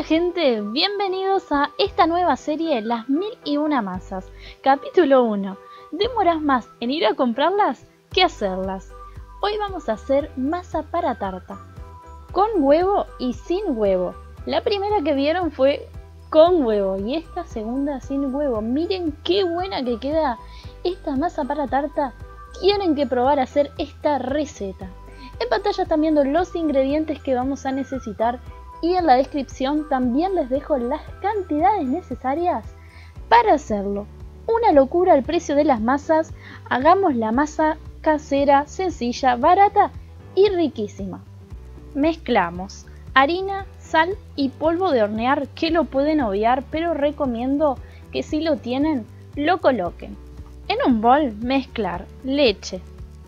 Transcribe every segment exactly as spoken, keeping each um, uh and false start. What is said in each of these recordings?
gente, bienvenidos a esta nueva serie Las mil y una masas. Capítulo uno. ¿Demoras más en ir a comprarlas que hacerlas? Hoy vamos a hacer masa para tarta, con huevo y sin huevo. La primera que vieron fue con huevo y esta segunda sin huevo. Miren qué buena que queda esta masa para tarta. Tienen que probar a hacer esta receta. En pantalla están viendo los ingredientes que vamos a necesitar y en la descripción también les dejo las cantidades necesarias para hacerlo. Una locura el precio de las masas. Hagamos la masa casera, sencilla, barata y riquísima. Mezclamos harina, sal y polvo de hornear, que lo pueden obviar, pero recomiendo que si lo tienen lo coloquen. En un bol mezclar leche,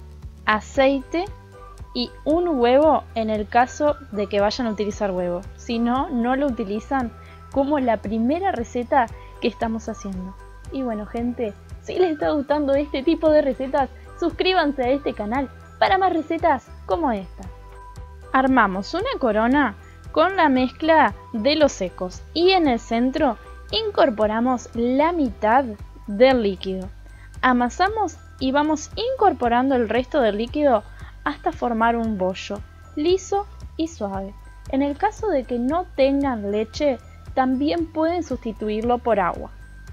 aceite y un huevo en el caso de que vayan a utilizar huevo. Si no, no lo utilizan, como la primera receta que estamos haciendo. Y bueno gente, si les está gustando este tipo de recetas, suscríbanse a este canal para más recetas como esta. Armamos una corona con la mezcla de los secos y en el centro incorporamos la mitad del líquido. Amasamos y vamos incorporando el resto del líquido hasta formar un bollo liso y suave. En el caso de que no tengan leche, también pueden sustituirlo por agua.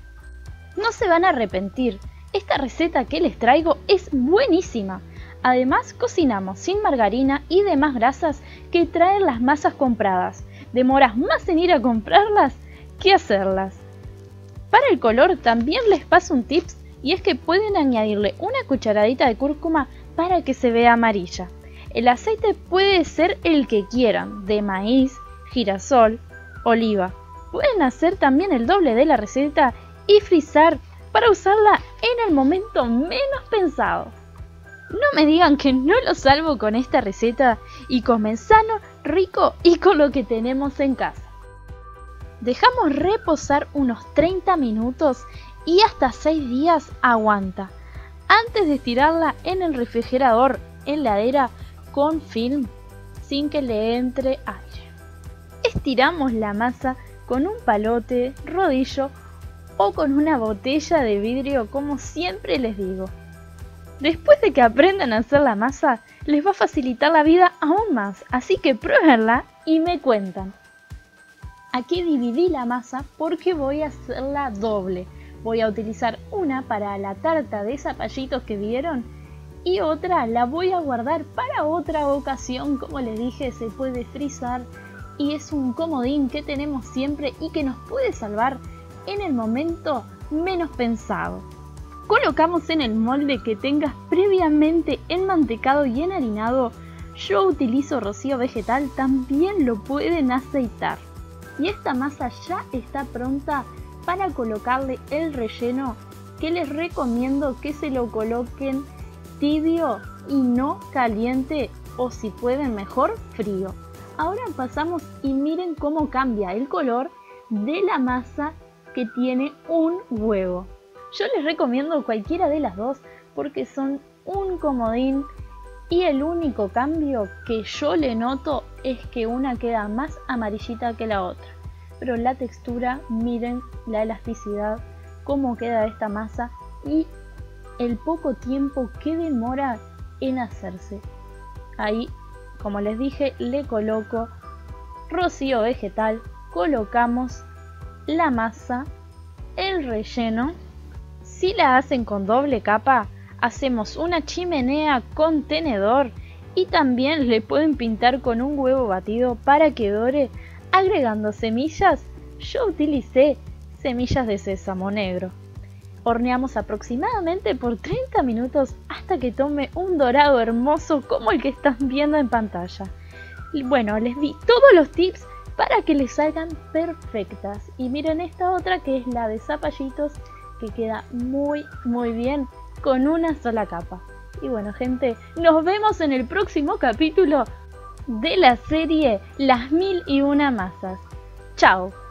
No se van a arrepentir, esta receta que les traigo es buenísima. Además, cocinamos sin margarina y demás grasas que traen las masas compradas. Demoras más en ir a comprarlas que hacerlas. Para el color también les paso un tips, y es que pueden añadirle una cucharadita de cúrcuma para que se vea amarilla. El aceite puede ser el que quieran, de maíz, girasol, oliva. Pueden hacer también el doble de la receta y frizar para usarla en el momento menos pensado. No me digan que no lo salvo con esta receta y comen sano, rico y con lo que tenemos en casa. Dejamos reposar unos treinta minutos y hasta seis días aguanta. Antes de estirarla en el refrigerador, en la heladera con film, sin que le entre aire. Estiramos la masa con un palote, rodillo o con una botella de vidrio, como siempre les digo. Después de que aprendan a hacer la masa, les va a facilitar la vida aún más, así que pruébenla y me cuentan. Aquí dividí la masa porque voy a hacerla doble. Voy a utilizar una para la tarta de zapallitos que vieron y otra la voy a guardar para otra ocasión. Como les dije, se puede frizar y es un comodín que tenemos siempre y que nos puede salvar en el momento menos pensado. Colocamos en el molde que tengas previamente enmantecado y enharinado. Yo utilizo rocío vegetal, también lo pueden aceitar. Y esta masa ya está pronta para colocarle el relleno, que les recomiendo que se lo coloquen tibio y no caliente, o si pueden mejor frío. Ahora pasamos y miren cómo cambia el color de la masa que tiene un huevo. Yo les recomiendo cualquiera de las dos porque son un comodín y el único cambio que yo le noto es que una queda más amarillita que la otra. Pero la textura, miren la elasticidad, cómo queda esta masa y el poco tiempo que demora en hacerse. Ahí, como les dije, le coloco rocío vegetal, colocamos la masa, el relleno. Si la hacen con doble capa, hacemos una chimenea con tenedor y también le pueden pintar con un huevo batido para que dore, agregando semillas. Yo utilicé semillas de sésamo negro. Horneamos aproximadamente por treinta minutos hasta que tome un dorado hermoso como el que están viendo en pantalla. Bueno, les di todos los tips para que les salgan perfectas. Y miren esta otra que es la de zapallitos, que queda muy muy bien con una sola capa. Y bueno gente, nos vemos en el próximo capítulo de la serie Las mil y una masas. Chao.